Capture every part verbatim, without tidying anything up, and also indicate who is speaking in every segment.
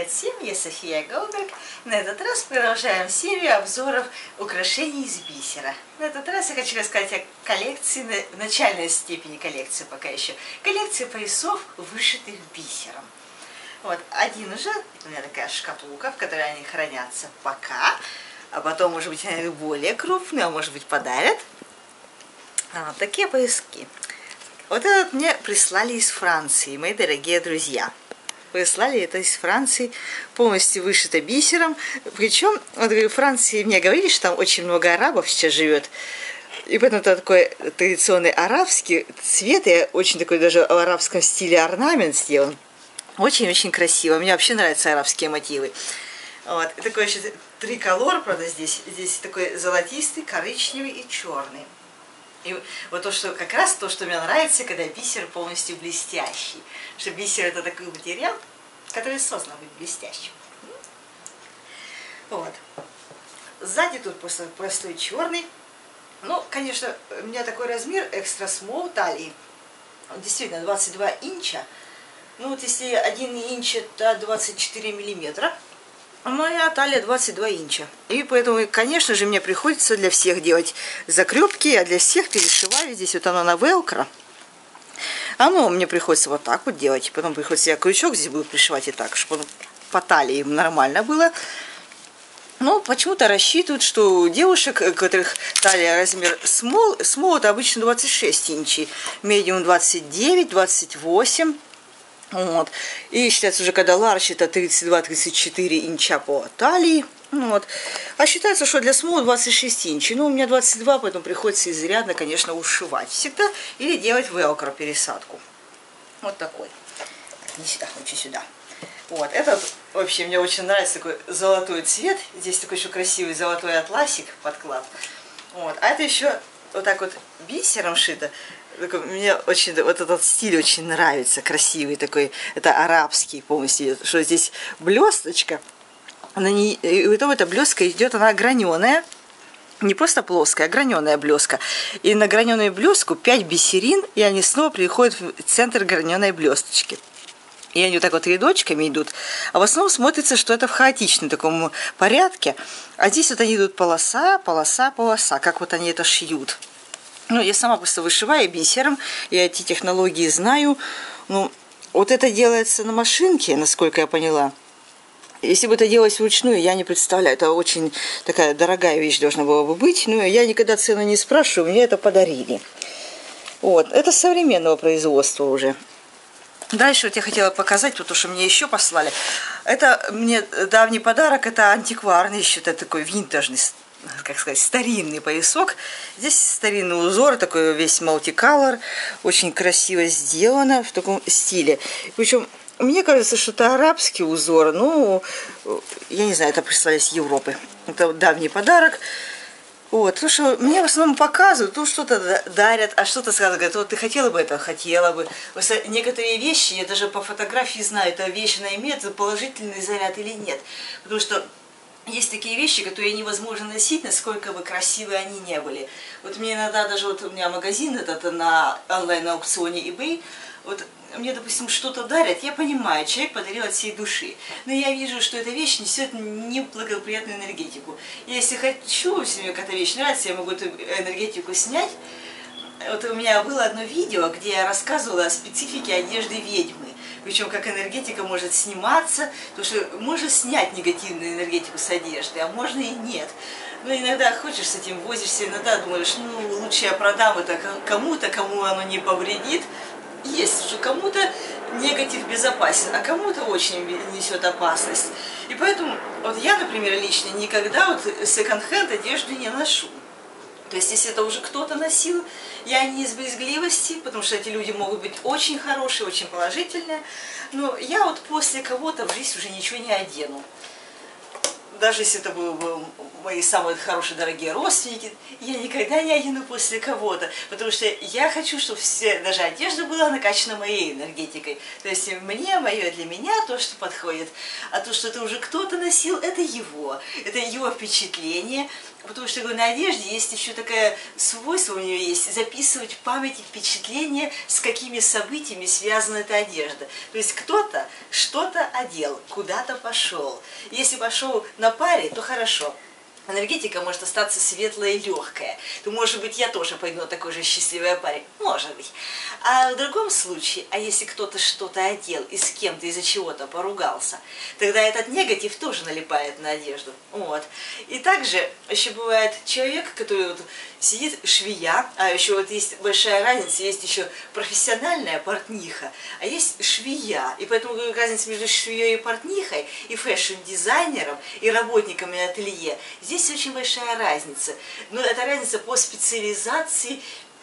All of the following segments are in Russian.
Speaker 1: Привет всем, я София Голберг. На этот раз продолжаем серию обзоров украшений из бисера. На этот раз я хочу рассказать о коллекции, начальной степени коллекции пока еще. Коллекция поясов, вышитых бисером. Вот, один уже, у меня такая шкатулка, в которой они хранятся пока. А потом, может быть, я найду более крупные, а может быть, подарят. А, вот такие пояски. Вот этот мне прислали из Франции, мои дорогие друзья. Прислали это из Франции, полностью вышито бисером. Причем, вот в Франции мне говорили, что там очень много арабов сейчас живет. И поэтому это такой традиционный арабский цвет, и очень такой даже в арабском стиле орнамент сделан. Очень-очень красиво. Мне вообще нравятся арабские мотивы. Вот. И такой еще триколор, правда, здесь. Здесь такой золотистый, коричневый и черный. И вот то, что как раз то, что мне нравится, когда бисер полностью блестящий. Что бисер это такой материал, который создан быть блестящим. Вот. Сзади тут просто простой черный. Ну, конечно, у меня такой размер экстра смол талии. Действительно, двадцать два инча. Ну вот если один инч это двадцать четыре миллиметра. Моя талия двадцать два инча. И поэтому, конечно же, мне приходится для всех делать закрепки, а для всех перешиваю. Здесь вот оно на велкро. Оно мне приходится вот так вот делать. Потом приходится я крючок здесь буду пришивать и так, чтобы по талии нормально было. Но почему-то рассчитывают, что у девушек, у которых талия размер small, small это обычно двадцать шесть инчей, medium двадцать девять, двадцать восемь. Вот. И считается уже, когда large это тридцать два тридцать четыре инча по талии. Вот. А считается, что для small двадцать шесть инчей. Ну, у меня двадцать два, поэтому приходится изрядно, конечно, ушивать всегда. Или делать велкро пересадку. Вот такой. Не сюда, лучше сюда. Вот. Этот вообще мне очень нравится, такой золотой цвет. Здесь такой еще красивый золотой атласик, подклад. Вот. А это еще вот так вот бисером шито. Мне очень вот этот стиль очень нравится, красивый такой, это арабский полностью, что здесь блесточка, на ней, и потом эта блестка идет, она граненая, не просто плоская, а граненая блестка. И на граненую блестку пять бисерин, и они снова приходят в центр граненой блесточки. И они вот так вот рядочками идут. А в основном смотрится, что это в хаотичном таком порядке. А здесь вот они идут полоса, полоса, полоса, как вот они это шьют. Ну, я сама просто вышиваю бисером, я эти технологии знаю. Ну, вот это делается на машинке, насколько я поняла. Если бы это делалось вручную, я не представляю. Это очень такая дорогая вещь должна была бы быть. Но я никогда цену не спрашиваю, мне это подарили. Вот, это современного производства уже. Дальше вот я хотела показать, потому что мне еще послали. Это мне давний подарок, это антикварный, еще это такой винтажный, как сказать, старинный поясок. Здесь старинный узор, такой весь multicolor, очень красиво сделано в таком стиле. Причем мне кажется, что это арабский узор, ну, я не знаю, это прислали с Европы. Это давний подарок. Вот, потому что мне в основном показывают, ну, что-то дарят, а что-то сразу говорят, вот ты хотела бы это, хотела бы. Некоторые вещи, я даже по фотографии знаю, эта вещь, она имеет положительный заряд или нет. Потому что есть такие вещи, которые невозможно носить, насколько бы красивые они не были. Вот мне иногда даже, вот у меня магазин этот на онлайн-аукционе eBay, вот мне, допустим, что-то дарят, я понимаю, человек подарил от всей души. Но я вижу, что эта вещь несет неблагоприятную энергетику. Если хочу, если мне какая-то вещь нравится, я могу эту энергетику снять. Вот у меня было одно видео, где я рассказывала о специфике одежды ведьмы. Причем как энергетика может сниматься, потому что можно снять негативную энергетику с одежды, а можно и нет. Но иногда хочешь с этим возишься, иногда думаешь, ну лучше я продам это кому-то, кому оно не повредит. Есть, что кому-то негатив безопасен, а кому-то очень несет опасность. И поэтому вот я, например, лично никогда вот секонд-хенд одежду не ношу. То есть, если это уже кто-то носил, я не из брезгливости, потому что эти люди могут быть очень хорошие, очень положительные, но я вот после кого-то в жизнь уже ничего не одену. Даже если это был бы мои самые хорошие, дорогие родственники. Я никогда не одену после кого-то, потому что я хочу, чтобы все, даже одежда была накачана моей энергетикой. То есть мне, мое для меня, то, что подходит. А то, что это уже кто-то носил, это его. Это его впечатление. Потому что на одежде есть еще такое свойство, у нее есть записывать в памяти впечатления, с какими событиями связана эта одежда. То есть кто-то что-то одел, куда-то пошел. Если пошел на паре, то хорошо. Энергетика может остаться светлая и легкая. То, может быть, я тоже пойду на такой же счастливой паре. Может быть. А в другом случае, а если кто-то что-то одел и с кем-то из-за чего-то поругался, тогда этот негатив тоже налипает на одежду. Вот. И также еще бывает человек, который вот сидит швея, а еще вот есть большая разница, есть еще профессиональная портниха, а есть швея. И поэтому разница между швеей и портнихой, и фэшн-дизайнером, и работниками ателье, здесь очень большая разница. Но это разница по специализации.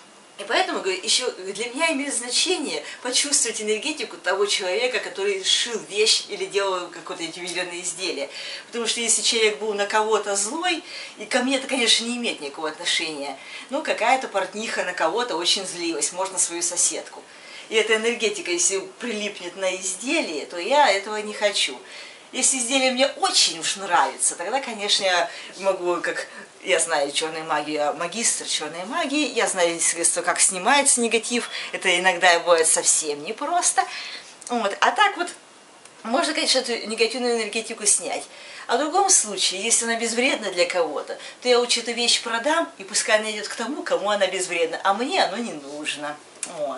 Speaker 1: И поэтому, говорю, еще для меня имеет значение почувствовать энергетику того человека, который шил вещь или делал какое-то ювелирное изделие. Потому что если человек был на кого-то злой, и ко мне это, конечно, не имеет никакого отношения, но какая-то портниха на кого-то очень злилась, можно свою соседку. И эта энергетика, если прилипнет на изделие, то я этого не хочу. Если изделие мне очень уж нравится, тогда, конечно, я могу, как я знаю черную магию, я магистр черной магии, я знаю средства, как снимается негатив, это иногда бывает совсем непросто. Вот. А так вот, можно, конечно, эту негативную энергетику снять. А в другом случае, если она безвредна для кого-то, то я лучше эту вещь продам, и пускай она идет к тому, кому она безвредна, а мне оно не нужно. Вот.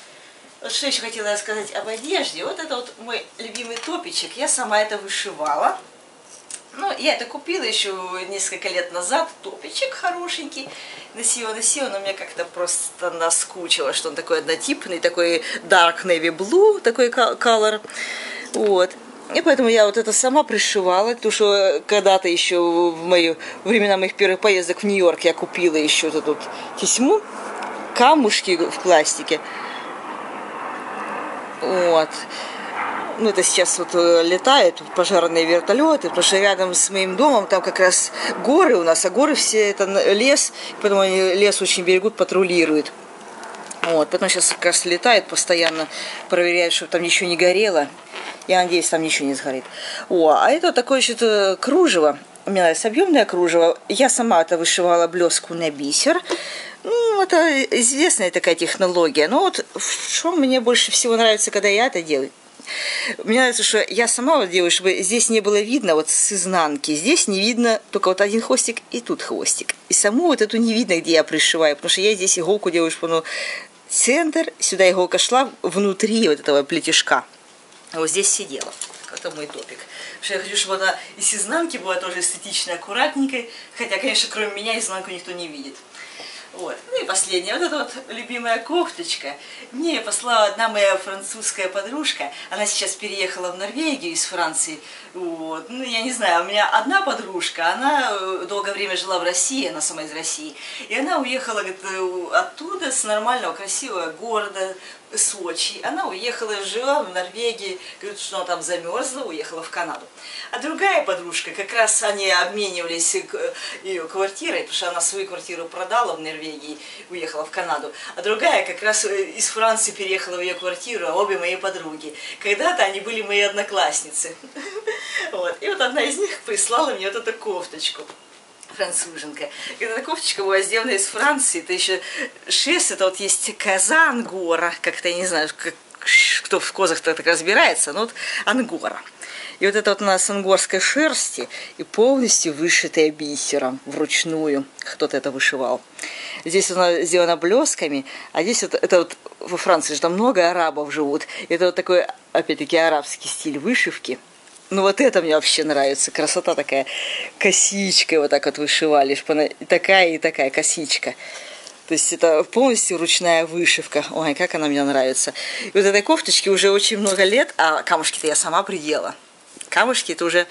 Speaker 1: Вот что еще хотела рассказать об одежде. Вот это вот мой любимый топичек. Я сама это вышивала. Ну, я это купила еще несколько лет назад. Топичек хорошенький. Носила, носила, но мне как-то просто наскучило, что он такой однотипный, такой dark navy blue, такой color. Вот. И поэтому я вот это сама пришивала, потому что когда-то еще в мои времена моих первых поездок в Нью-Йорк я купила еще вот эту вот тесьму, камушки в пластике. Вот. Ну, это сейчас вот летают пожарные вертолеты, потому что рядом с моим домом там как раз горы у нас, а горы все это лес, поэтому они лес очень берегут, патрулируют. Вот, потом сейчас как раз летают постоянно, проверяют, чтобы там ничего не горело. Я надеюсь, там ничего не сгорит. О, а это вот такое что-то кружево. Мне нравится объемное кружево. Я сама это вышивала блеску на бисер. Ну, это известная такая технология. Но вот что мне больше всего нравится, когда я это делаю? Мне нравится, что я сама вот делаю, чтобы здесь не было видно вот с изнанки. Здесь не видно только вот один хвостик и тут хвостик. И саму вот эту не видно, где я пришиваю, потому что я здесь иголку делаю, чтобы ну, центр, сюда иголка шла внутри вот этого плетежка. А вот здесь сидела. Это мой топик. Потому что я хочу, чтобы она и с изнанки была тоже эстетичной, аккуратненькой. Хотя, конечно, кроме меня изнанку никто не видит. Вот. Ну и последняя, вот эта вот любимая кофточка. Мне ее послала одна моя французская подружка. Она сейчас переехала в Норвегию из Франции. Вот. Ну, я не знаю, у меня одна подружка, она долгое время жила в России, она сама из России. И она уехала, говорит, оттуда, с нормального, красивого города, Сочи. Она уехала, жила в Норвегии, говорит, что она там замерзла, уехала в Канаду. А другая подружка, как раз они обменивались ее квартирой, потому что она свою квартиру продала в Норвегии, уехала в Канаду. А другая как раз из Франции переехала в ее квартиру, а обе мои подруги. Когда-то они были мои одноклассницы. Вот. И вот одна из них прислала мне вот эту кофточку. Француженка. Эта кофточка была сделана из Франции. Это еще шерсть, это вот есть коза ангора, как-то я не знаю, как, кто в козах-то так разбирается, но вот ангора. И вот это вот у нас ангорской шерсти и полностью вышитая бисером вручную. Кто-то это вышивал. Здесь она сделана блесками, а здесь вот, это вот во Франции же там много арабов живут. Это вот такой, опять-таки, арабский стиль вышивки. Ну вот это мне вообще нравится. Красота такая. Косичкой вот так вот вышивали. И такая, и такая косичка. То есть это полностью ручная вышивка. Ой, как она мне нравится. И вот этой кофточке уже очень много лет, а камушки-то я сама приделала. Камушки это уже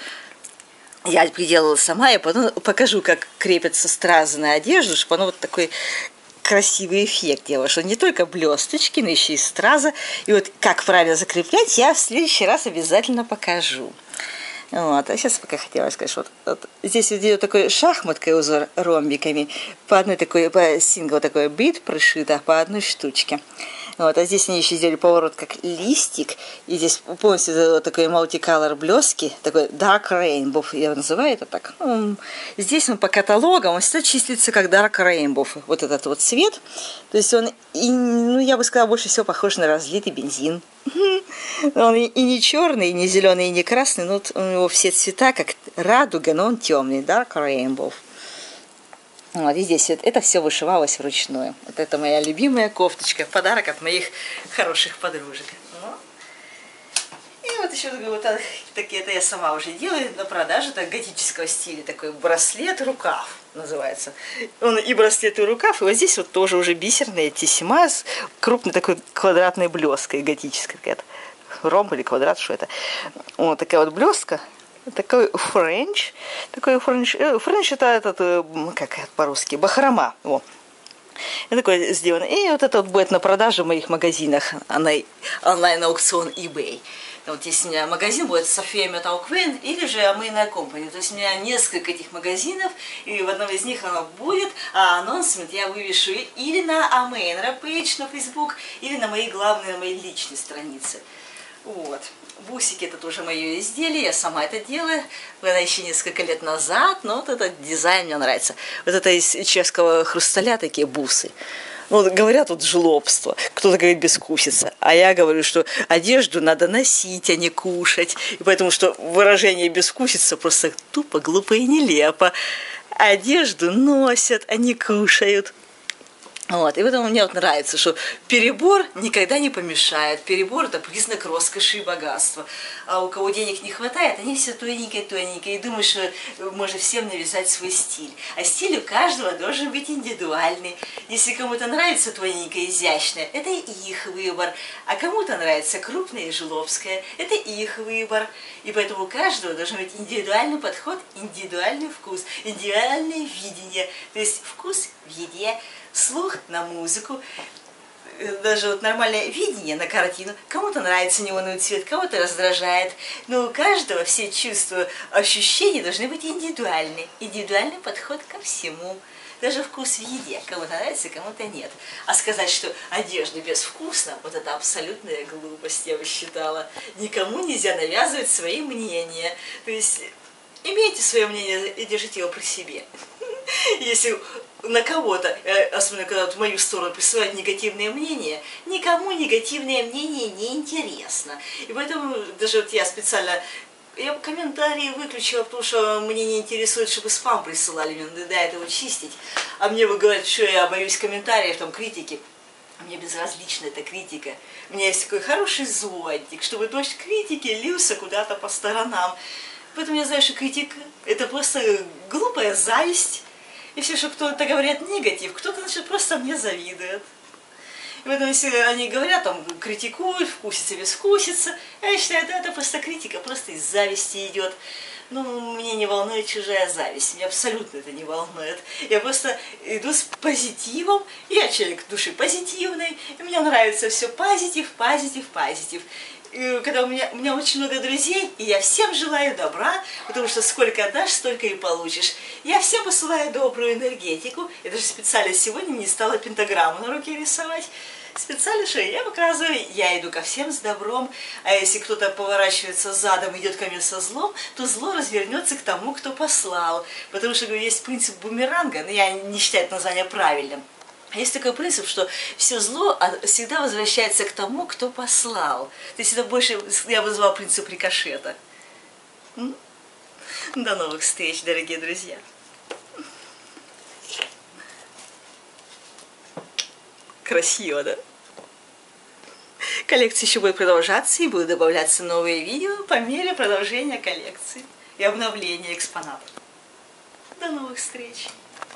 Speaker 1: я приделала сама. Я потом покажу, как крепятся стразы на одежду, чтобы оно вот такой красивый эффект делала, что не только блесточки, но еще и страза. И вот как правильно закреплять, я в следующий раз обязательно покажу. Вот. А сейчас пока хотела сказать, что вот, вот здесь идет такой шахматкой узор ромбиками. По одной такой, по сингл такой бит прошито, по одной штучке. Вот, а здесь они еще сделали поворот как листик. И здесь полностью вот такой multicolor блески, такой dark rainbow, я его называю это так. Ну, здесь он по каталогам, он всегда числится как dark rainbow, вот этот вот цвет. То есть он, и, ну, я бы сказала, больше всего похож на разлитый бензин. Он и не черный, и не зеленый, и не красный, но у него все цвета как радуга, но он темный, dark rainbow. Вот, и здесь вот это все вышивалось вручную. Вот это моя любимая кофточка, подарок от моих хороших подружек. Ну. И вот еще вот такие, это я сама уже делаю на продажу, так готического стиля, такой браслет, рукав называется. Он и браслет, и рукав, и вот здесь вот тоже уже бисерная тесьма с крупной такой квадратной блеской готической какая-то. Ромб или квадрат, что это. Вот такая вот блеска. Такой френч, такой френч, френч это этот, как это по-русски, бахрома, о. И такой сделано. И вот это вот будет на продаже в моих магазинах, онлайн-аукцион eBay. Вот здесь у меня магазин будет София Metal Queen или же Amina Company. То есть у меня несколько этих магазинов, и в одном из них оно будет, а анонсмент я вывешу или на Amina page на Facebook, или на моей главной, на моей личной странице. Вот. Бусики это тоже мое изделие, я сама это делаю. Это еще несколько лет назад, но вот этот дизайн мне нравится. Вот это из чешского хрусталя такие бусы. Ну, говорят, вот жлобство. Кто-то говорит бескусица. А я говорю, что одежду надо носить, а не кушать. И поэтому, что выражение бескусица просто тупо, глупо и нелепо. Одежду носят, а не кушают. Вот. И поэтому мне вот нравится, что перебор никогда не помешает. Перебор – это признак роскоши и богатства. А у кого денег не хватает, они все тоненькие-тоненькие. И думают, что можно всем навязать свой стиль. А стиль у каждого должен быть индивидуальный. Если кому-то нравится тоненькое, изящное, это их выбор. А кому-то нравится крупное и жлобское, это их выбор. И поэтому у каждого должен быть индивидуальный подход, индивидуальный вкус, индивидуальное видение. То есть вкус в еде, слух на музыку, даже вот нормальное видение на картину. Кому-то нравится неоновый цвет, кого-то раздражает. Но у каждого все чувства, ощущения должны быть индивидуальны. Индивидуальный подход ко всему. Даже вкус в еде. Кому-то нравится, кому-то нет. А сказать, что одежда безвкусна, вот это абсолютная глупость, я бы считала. Никому нельзя навязывать свои мнения. То есть имейте свое мнение и держите его при себе. Если на кого-то, особенно когда вот в мою сторону присылают негативное мнение, никому негативное мнение не интересно. И поэтому даже вот я специально, я комментарии выключила, потому что мне не интересует, чтобы спам присылали, мне надоедает его чистить. А мне вы говорите, что я боюсь комментариев, там, критики. Мне безразлична эта критика. У меня есть такой хороший зонтик, чтобы дождь критики лился куда-то по сторонам. Поэтому я знаю, что критика – это просто глупая зависть. И все, что кто-то говорит негатив, кто-то, значит, просто мне завидует. И поэтому, если они говорят, там, критикуют, вкусится, безвкусится, я считаю, да, это просто критика, просто из зависти идет. Ну, меня не волнует чужая зависть, меня абсолютно это не волнует. Я просто иду с позитивом, я человек души позитивный, и мне нравится все позитив, позитив, позитив. И когда у меня, у меня очень много друзей, и я всем желаю добра, потому что сколько отдашь, столько и получишь. Я всем посылаю добрую энергетику. Я даже специально сегодня не стала пентаграмму на руке рисовать. Специально, что я показываю, я иду ко всем с добром, а если кто-то поворачивается задом и идет ко мне со злом, то зло развернется к тому, кто послал. Потому что, говорю, есть принцип бумеранга, но я не считаю это название правильным. Есть такой принцип, что все зло всегда возвращается к тому, кто послал. То есть это больше, я бы назвала принцип рикошета. До новых встреч, дорогие друзья. Красиво, да? Коллекция еще будет продолжаться, и будут добавляться новые видео по мере продолжения коллекции и обновления экспонатов. До новых встреч!